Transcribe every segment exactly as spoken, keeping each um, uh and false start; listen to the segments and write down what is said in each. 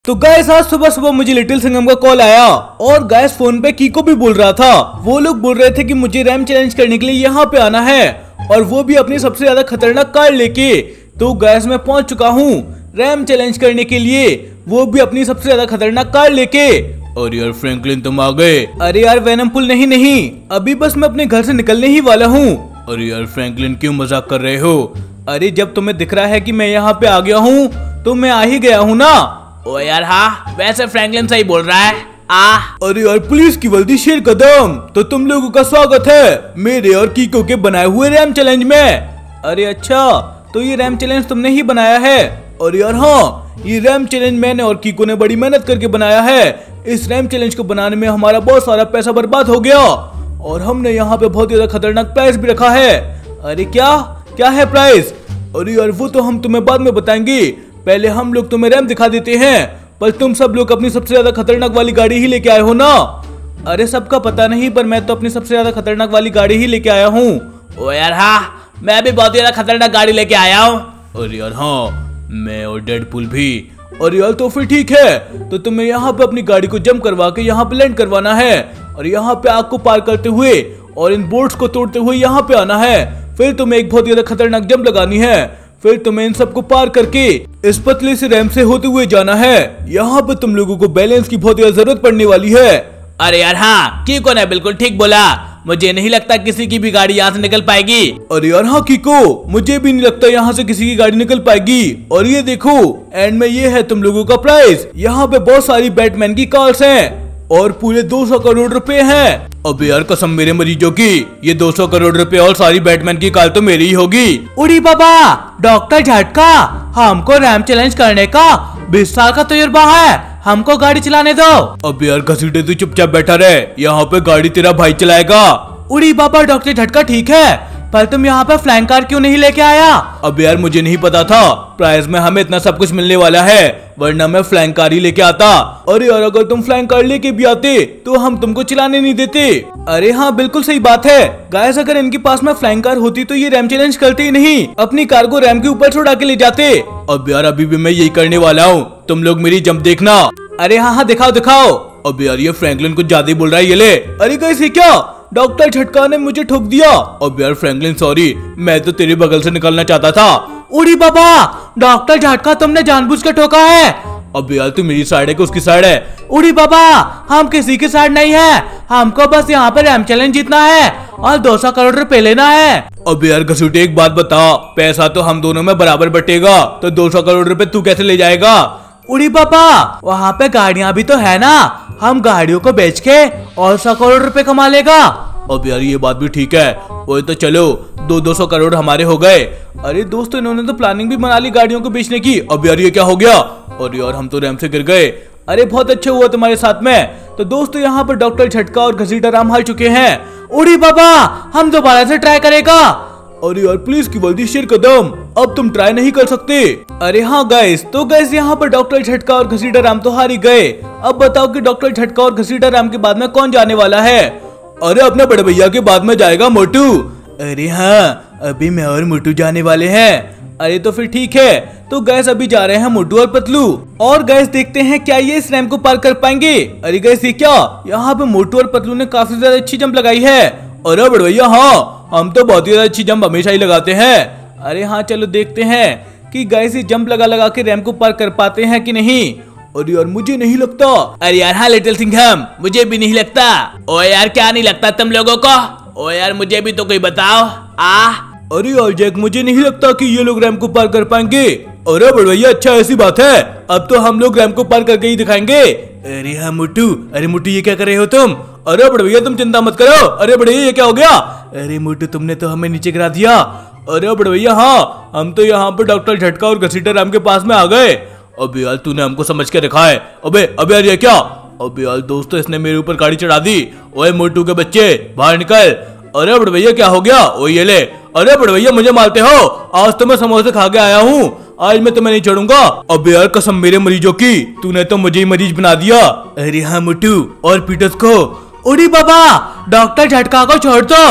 तो गैस आज सुबह सुबह मुझे लिटिल सिंघम का कॉल आया और गैस फोन पे कीको भी बोल रहा था। वो लोग बोल रहे थे कि मुझे रैम चैलेंज करने के लिए यहाँ पे आना है और वो भी अपनी सबसे ज्यादा खतरनाक कार लेके। तो गैस मैं पहुंच चुका हूँ रैम चैलेंज करने के लिए, वो भी अपनी सबसे ज्यादा खतरनाक कार लेके। और यार फ्रैंकलिन तुम आ गए? अरे यार वेनम पुल नहीं नहीं, अभी बस मैं अपने घर से निकलने ही वाला हूँ। अरे यार फ्रैंकलिन क्यों मजाक कर रहे हो? अरे जब तुम्हें दिख रहा है कि मैं यहाँ पे आ गया हूँ तो मैं आ ही गया हूँ ना। ओ यार हाँ, वैसे फ्रैंकलिन सही बोल रहा है। आ अरे यार पुलिस की वर्दी शेर कदम, तो तुम लोगों का स्वागत है मेरे और कीको के बनाए हुए रैम चैलेंज में। अरे अच्छा, तो ये रैम चैलेंज तुमने ही बनाया है? और यार हाँ, ये रैम चैलेंज मैंने और कीको ने बड़ी मेहनत करके बनाया है। इस रैम चैलेंज को बनाने में हमारा बहुत सारा पैसा बर्बाद हो गया और हमने यहाँ पे बहुत ज्यादा खतरनाक प्राइस भी रखा है। अरे क्या क्या है प्राइस? अरे यार वो तो हम तुम्हें बाद में बताएंगे, पहले हम लोग तुम्हें रैम दिखा देते हैं। पर तुम सब लोग अपनी सबसे ज्यादा खतरनाक वाली गाड़ी ही लेके आए हो ना? अरे सबका पता नहीं, पर मैं तो अपनी सबसे ज्यादा खतरनाक वाली गाड़ी ही लेके आया हूँ। ओ यार हाँ, मैं भी बहुत ज्यादा खतरनाक गाड़ी लेके आया हूँ। और यार हाँ, मैं और डेडपूल भी। और यार तो फिर ठीक है, तो तुम्हें यहाँ पे अपनी गाड़ी को जंप करवा के यहाँ पे लैंड करवाना है और यहाँ पे आग को पार करते हुए और इन बोर्ड्स को तोड़ते हुए यहाँ पे आना है। फिर तुम्हें एक बहुत ज्यादा खतरनाक जंप लगानी है। फिर तुम्हें इन सबको पार करके इस पतले से रैंप से होते हुए जाना है। यहाँ पे तुम लोगों को बैलेंस की बहुत ज्यादा जरूरत पड़ने वाली है। अरे यार हाँ, कीको ने बिल्कुल ठीक बोला, मुझे नहीं लगता किसी की भी गाड़ी यहाँ से निकल पाएगी। अरे यार हाँ कीको, मुझे भी नहीं लगता यहाँ से किसी की गाड़ी निकल पाएगी। और ये देखो एंड में ये है तुम लोगों का प्राइस। यहाँ पे बहुत सारी बैटमैन की कार्स हैं और पूरे दो सौ करोड़ रुपए हैं। अबे यार कसम मेरे मरीजों की, ये दो सौ करोड़ रुपए और सारी बैटमैन की कार तो मेरी ही होगी। उड़ी बाबा, डॉक्टर झटका, हमको रैम चैलेंज करने का बीस साल का तजुर्बा है, हमको गाड़ी चलाने दो। अब यार घसीटे तू चुपचाप बैठा रहे, यहाँ पे गाड़ी तेरा भाई चलाएगा। उड़ी बाबा डॉक्टर झटका ठीक है, पर तुम यहाँ पे फ्लाइंग कार क्यों नहीं लेके आया? अब यार मुझे नहीं पता था प्राइस में हमें इतना सब कुछ मिलने वाला है, वरना मैं फ्लाइंग कार ही लेके आता। अरे यार अगर तुम फ्लाइंग कार लेके भी आते तो हम तुमको चलाने नहीं देते। अरे हाँ बिल्कुल सही बात है गाइस, अगर इनके पास में फ्लाइंग कार होती तो ये रैम चैलेंज करते ही नहीं, अपनी कार को रैम के ऊपर छोड़ा के ले जाते। अब यार अभी भी मैं यही करने वाला हूँ, तुम लोग मेरी जंप देखना। अरे हाँ हाँ दिखाओ दिखाओ। अब यार ये फ्रैंकलिन कुछ ज्यादा ही बोल रहा है, ये ले। अरे गाइस ये क्या, डॉक्टर झटका ने मुझे ठोक दिया। अब यार फ्रैंकलिन सॉरी, मैं तो तेरे बगल से निकलना चाहता था। उड़ी बाबा, डॉक्टर झटका तुमने जानबूझ कर ठोका है। अब यार तू मेरी साइड है कि उसकी साइड है? उड़ी बाबा, हम किसी की साइड नहीं है, हमको बस यहाँ पे रैम चैलेंज जीतना है और दो सौ करोड़ रुपए लेना है। अब यार घसूटे एक बात बता, पैसा तो हम दोनों में बराबर बटेगा, तो दो सौ करोड़ रुपए तू कैसे ले जाएगा? उड़ी बाबा, वहाँ पे गाड़ियाँ भी तो है ना, हम गाड़ियों को बेच के और सौ करोड़ रुपए कमा लेगा। अब यार ये बात भी ठीक है, वो तो चलो दो दो सौ करोड़ हमारे हो गए। अरे दोस्तों इन्होंने तो प्लानिंग भी बना ली गाड़ियों को बेचने की। अब यार ये क्या हो गया? और यार हम तो रैम से गिर गए। अरे बहुत अच्छा हुआ तुम्हारे साथ में। तो दोस्तों यहाँ पर डॉक्टर झटका और घसीटा राम हार चुके हैं। उड़ी बाबा, हम दोबारा से ट्राई करेगा। अरे यार पुलिस की वर्दी शेर कदम, अब तुम ट्राई नहीं कर सकते। अरे हाँ गाइस, तो गाइस यहाँ पर डॉक्टर झटका और घसीटा राम तो हार ही गए। अब बताओ कि डॉक्टर झटका और घसीटा राम के बाद में कौन जाने वाला है? अरे अपने बड़े भैया के बाद में जाएगा मोटू। अरे हाँ, अभी मैं और मोटू जाने वाले हैं। अरे तो फिर ठीक है, तो गैस अभी जा रहे हैं मोटू और पतलू। और गैस देखते हैं क्या ये इस रैम को पार कर पाएंगे। अरे गैस ये क्या, यहाँ पे मोटू और पतलू ने काफी ज्यादा अच्छी जंप लगाई है। अरे बड़े भैया हाँ, हम तो बहुत ही ज्यादा अच्छी जंप हमेशा ही लगाते हैं। अरे हाँ चलो देखते हैं कि गैस ये जंप लगा लगा के रैम को पार कर पाते हैं कि नहीं। अरे यार मुझे नहीं लगता। अरे यार हाँ लिटिल सिंघम, मुझे भी नहीं लगता। ओ यार क्या नहीं लगता तुम लोगों को? ओ यार मुझे भी तो कोई बताओ। आ अरे यार जैक, मुझे नहीं लगता कि ये लोग रैम को पार कर पाएंगे। अरे बड़े भैया अच्छा ऐसी बात है, अब तो हम लोग रैम को पार करके ही दिखाएंगे। अरे हाँ मोटू, अरे मोटू ये क्या कर रहे हो तुम? अरे बड़े भैया तुम चिंता मत करो। अरे बड़े ये क्या हो गया? अरे मोटू तुमने तो हमें नीचे गिरा दिया। अरे बड़े भैया हाँ, हम तो यहाँ पर डॉक्टर झटका और घसीटा राम के पास में आ गए। अबे यार तूने हमको समझ के रखा है। अबे अबे यार ये क्या? अबे यार दोस्तों इसने मेरे ऊपर गाड़ी चढ़ा दी। ओए मोटू के बच्चे बाहर निकल। अरे बड़े भैया क्या हो गया? ओ ये ले। अरे बड़े भैया मुझे मारते हो? आज तो मैं समोसे खा के आया हूँ, आज मैं तुम्हें नहीं छोड़ूंगा। अबे यार कसम मेरे मरीजों की, तूने तो मुझे ही मरीज बना दिया। अरे हाँ मोटू और पीटर्स को। उड़ी बाबा, डॉक्टर झटका को छोड़ दो।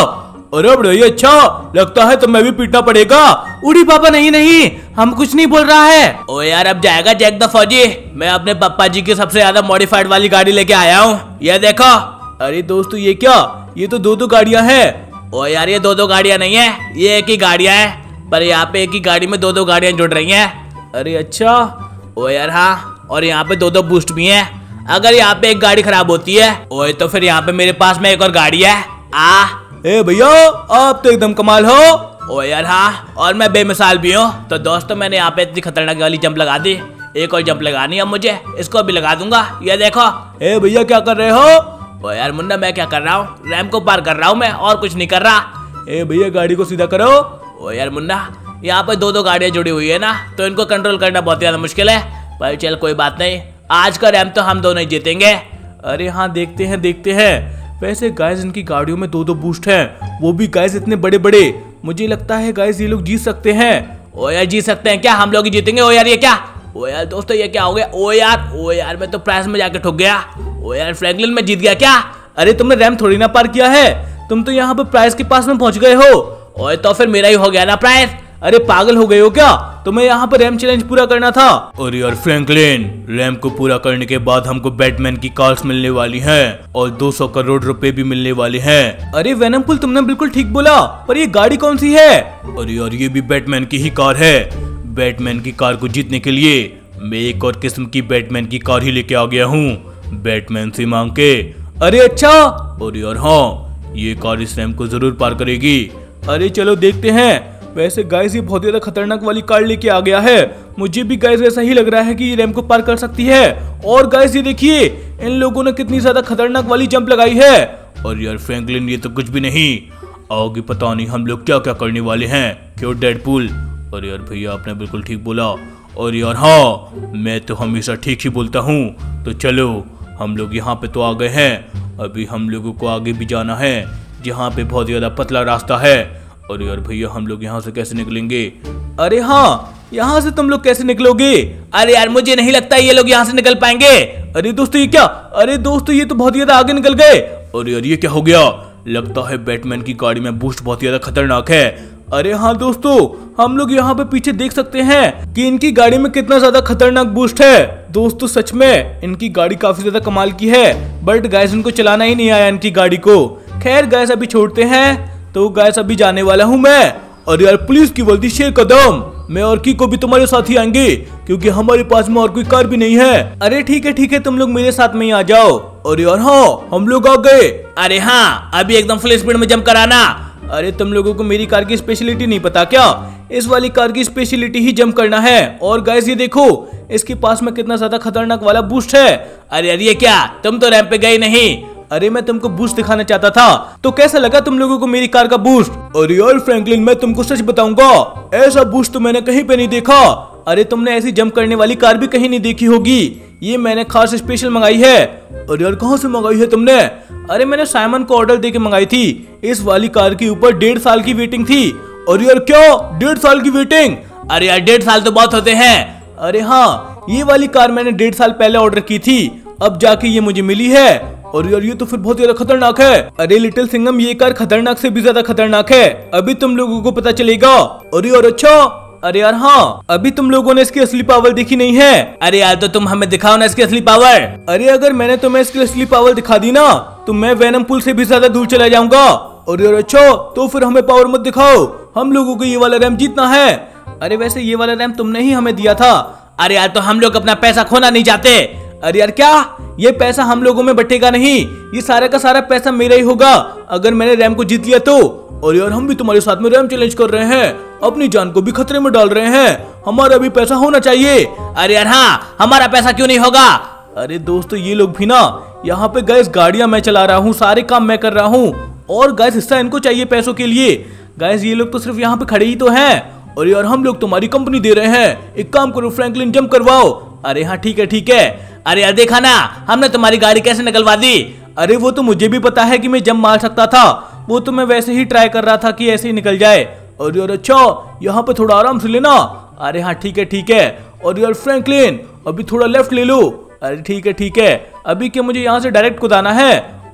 अरे बढ़िया, अच्छा लगता है तो मैं भी पीटना पड़ेगा। उड़ी पापा, नहीं नहीं, हम कुछ नहीं बोल रहा है। ओ यार अब जाएगा जैक द फौजी। मैं अपने पापा जी की सबसे ज्यादा मॉडिफाइड वाली गाड़ी लेके आया हूँ, ये देखो। अरे दोस्तों ये क्या, ये तो दो दो गाड़ियां हैं। ओ यार ये दो दो गाड़ियां नहीं है, ये एक ही गाड़ियां हैं, पर यहाँ पे एक ही गाड़ी में दो दो गाड़ियां जुड़ रही हैं। अरे अच्छा। ओ यार हाँ, और यहाँ पे दो दो बूस्ट भी हैं। अगर यहाँ पे एक गाड़ी खराब होती है ओए तो फिर यहाँ पे मेरे पास में एक और गाड़ी है। आ ए भैया, आप तो एकदम कमाल हो। ओ यार हाँ, और मैं बेमिसाल भी हूँ। तो दोस्तों मैंने यहाँ पे इतनी खतरनाक वाली जंप लगा दी, एक और जंप लगानी है मुझे, इसको भी लगा दूंगा, ये देखो। ए भैया क्या कर रहे हो? ओ यार मुन्ना मैं क्या कर रहा हूँ, रैंप को पार कर रहा हूँ मैं, और कुछ नहीं कर रहा। ए भैया गाड़ी को सीधा करो। ओ यार मुन्ना, यहाँ पे दो दो गाड़ियाँ जुड़ी हुई है ना, तो इनको कंट्रोल करना बहुत ज्यादा मुश्किल है, पर चल कोई बात नहीं, आज का रैंप तो हम दोनों ही जीतेंगे। अरे हाँ देखते हैं देखते हैं। वैसे गाइस इनकी गाड़ियों में दो दो बूस्ट हैं, वो भी गाइस इतने बड़े बड़े। मुझे लगता है गाइस ये लोग जीत सकते हैं। ओ यार जीत सकते हैं क्या, हम लोग ही जीतेंगे। ओ यार ये क्या, ओ यार दोस्तों ये क्या हो गया। ओ यार ओ यार मैं तो प्राइस में जाके ठुक गया। ओ यार फ्रैंकलिन में जीत गया क्या। अरे तुमने रैंप थोड़ी ना पार किया है, तुम तो यहाँ पे प्राइस के पास में पहुंच गए हो। ओए तो फिर मेरा ही हो गया ना प्राइस। अरे पागल हो गए हो क्या, तुम्हें यहाँ पर रैंप चैलेंज पूरा करना था। और यार फ्रैंकलिन, रैंप को पूरा करने के बाद हमको बैटमैन की कार्स मिलने वाली हैं और दो सौ करोड़ रुपए भी मिलने वाले हैं। अरे वेनमपुल तुमने बिल्कुल ठीक बोला, पर ये गाड़ी कौन सी है? अरे यार ये भी बैटमैन की ही कार है। बैटमैन की कार को जीतने के लिए मैं एक और किस्म की बैटमैन की कार ही लेके आ गया हूँ, बैटमैन से मांग के। अरे अच्छा। और यार हाँ, ये कार इस रैंप को जरूर पार करेगी। अरे चलो देखते हैं। वैसे गाइस ये बहुत ज्यादा खतरनाक वाली कार लेके आ गया है, मुझे भी गाइस ऐसा ही लग रहा है कि ये रैंप को पार कर सकती है। और गाइस ये देखिए, इन लोगों ने कितनी ज्यादा खतरनाक वाली जंप लगाई है। और यार फ्रैंकलिन ये तो कुछ भी नहीं, आगे पता नहीं हम लोग क्या क्या करने वाले हैं, क्यों डेडपूल। और यार भैया आपने बिल्कुल ठीक बोला। और यार हाँ, मैं तो हमेशा ठीक ही बोलता हूँ। तो चलो हम लोग यहाँ पे तो आ गए हैं, अभी हम लोगों को आगे भी जाना है, जहाँ पे बहुत ज्यादा पतला रास्ता है। और यार भैया हम लोग यहाँ से कैसे निकलेंगे? अरे हाँ, यहाँ से तुम लोग कैसे निकलोगे? अरे यार मुझे नहीं लगता ये लोग यहाँ से निकल पाएंगे। अरे दोस्तों ये क्या, अरे दोस्तों ये तो बहुत ज्यादा आगे निकल गए। और यार ये क्या हो गया, लगता है बैटमैन की गाड़ी में बूस्ट बहुत ज्यादा खतरनाक है। अरे हाँ दोस्तों, हम लोग यहाँ पे पीछे देख सकते हैं कि इनकी गाड़ी में कितना ज्यादा खतरनाक बूस्ट है। दोस्तों सच में इनकी गाड़ी काफी ज्यादा कमाल की है, बट गाइस इनको चलाना ही नहीं आया इनकी गाड़ी को। खैर गाइस अभी छोड़ते हैं, तो गाइस अभी जाने वाला हूँ मैं। और यार पुलिस की वर्दी शेर कदम, मैं और की को भी तुम्हारे साथ ही आएंगे, क्योंकि हमारे पास में और कोई कार भी नहीं है। अरे ठीक है ठीक है, तुम लोग मेरे साथ में ही आ जाओ। और यार हाँ, हम लोग आ गए। अरे हाँ, अभी एकदम फुल स्पीड में जंप कराना। अरे तुम लोगों को मेरी कार की स्पेशलिटी नहीं पता क्या? इस वाली कार की स्पेशलिटी ही जंप करना है। और गाइस ये देखो, इसके पास में कितना ज्यादा खतरनाक वाला बूस्ट है। अरे यार ये क्या, तुम तो रैंप पे गए नहीं। अरे मैं तुमको बूस्ट दिखाना चाहता था, तो कैसा लगा तुम लोगों को मेरी कार का बूस्ट? अरे यार फ्रैंकलिन, मैं तुमको सच बताऊंगा, ऐसा बूस्ट तो मैंने कहीं पे नहीं देखा। अरे तुमने ऐसी जंप करने वाली कार भी कहीं नहीं देखी होगी, ये मैंने खास स्पेशल मंगाई है। और यार कहाँ से मंगाई है तुमने? अरे मैंने साइमन को ऑर्डर देके मंगाई थी। इस वाली कार के ऊपर डेढ़ साल की वेटिंग थी। और यार क्या, डेढ़ साल की वेटिंग? अरे यार डेढ़ साल तो बहुत होते हैं। अरे हाँ, ये वाली कार मैंने डेढ़ साल पहले ऑर्डर की थी, अब जाके ये मुझे मिली है। और यार ये तो फिर बहुत ज्यादा खतरनाक है। अरे लिटिल सिंघम, ये कार खतरनाक से भी ज्यादा खतरनाक है, अभी तुम लोगों को पता चलेगा। अरे यार अच्छा। अरे यार हाँ, अभी तुम लोगों ने इसकी असली पावर देखी नहीं है। अरे यार तो तुम हमें दिखाओ ना इसकी असली पावर। अरे अगर मैंने तुम्हें इसकी असली पावर दिखा दी ना, तो मैं वेनम पुल से भी ज्यादा दूर चला जाऊंगा। और यार अच्छा, तो फिर हमें पावर मत दिखाओ, हम लोगों को ये वाला रैंप जीतना है। अरे वैसे ये वाला रैंप तुमने ही हमें दिया था। अरे यार तो हम लोग अपना पैसा खोना नहीं चाहते। अरे यार क्या, ये पैसा हम लोगों में बटेगा नहीं, ये सारा का सारा पैसा मेरा ही होगा अगर मैंने रैम को जीत लिया तो। और यार हम भी तुम्हारे साथ में रैम चैलेंज कर रहे हैं, अपनी जान को भी खतरे में डाल रहे हैं, हमारा भी पैसा होना चाहिए। अरे यार हाँ, हमारा पैसा क्यों नहीं होगा? अरे दोस्तों ये लोग भी ना, यहाँ पे गैस गाड़ियां मैं चला रहा हूँ, सारे काम मैं कर रहा हूँ, और गैस हिस्सा इनको चाहिए पैसों के लिए। गैस ये लोग तो सिर्फ यहाँ पे खड़े ही तो हैं। और यार हम लोग तुम्हारी कंपनी दे रहे हैं, एक काम करो फ्रैंकलिन, जंप करवाओ। अरे हाँ ठीक है ठीक है। अरे यार देखा ना, हमने तुम्हारी गाड़ी कैसे निकलवा दी। अरे वो तो मुझे भी पता है कि मैं जंप मार सकता था, वो तो मैं वैसे ही ट्राई कर रहा था कि ऐसे ही निकल जाए। और यार अच्छा, यहाँ पे थोड़ा आराम से लेना। अरे हाँ ठीक है ठीक है। और यार फ्रैंकलिन अभी थोड़ा लेफ्ट ले लो। अरे ठीक है ठीक है। अभी क्या मुझे यहाँ से डायरेक्ट कुदाना है?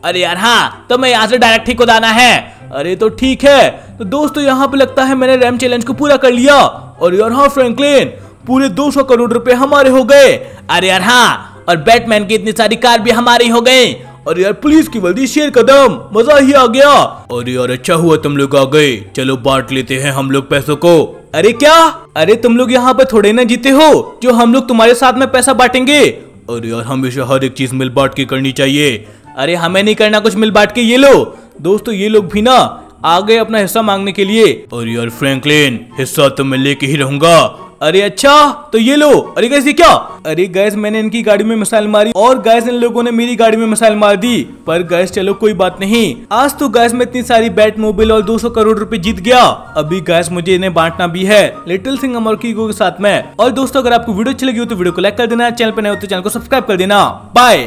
अरे यार हाँ, तो मैं यहाँ से डायरेक्ट ही कुदाना है। अरे तो ठीक है। तो दोस्तों यहाँ पे लगता है मैंने रैम चैलेंज को पूरा कर लिया। और यार हाँ फ्रैंकलिन, पूरे दो सौ करोड़ रुपए हमारे हो गए। अरे यार हाँ, और बैटमैन की इतनी सारी कार भी हमारी हो गई। अरे यार प्लीज की वर्दी शेयर कदम, मजा ही आ गया। अरे यार अच्छा हुआ तुम लोग आ गए, चलो बांट लेते हैं हम लोग पैसों को। अरे क्या? अरे तुम लोग यहाँ पे थोड़े ना जीते हो जो हम लोग तुम्हारे साथ में पैसा बांटेंगे। अरे यार हमेशा हर एक चीज मिल बांट के करनी चाहिए। अरे हमें नहीं करना कुछ मिल बांट के। ये लो दोस्तों, ये लोग भी ना आ गए अपना हिस्सा मांगने के लिए। अरे यार फ्रैंकलिन, हिस्सा तो मैं लेके ही रहूंगा। अरे अच्छा तो ये लो। अरे गैस ये क्या? अरे गैस मैंने इनकी गाड़ी में मिसाइल मारी और गैस इन लोगों ने मेरी गाड़ी में मिसाइल मार दी। पर गैस चलो कोई बात नहीं, आज तो गैस में इतनी सारी बैट मोबाइल और दो सौ करोड़ रुपए जीत गया। अभी गैस मुझे इन्हें बांटना भी है लिटिल सिंह और कीगो के साथ में। और दोस्तों अगर आपको वीडियो अच्छी लगी हो तो वीडियो को लाइक कर देना, चैनल पर नए हो तो चैनल को सब्सक्राइब कर देना। बाय।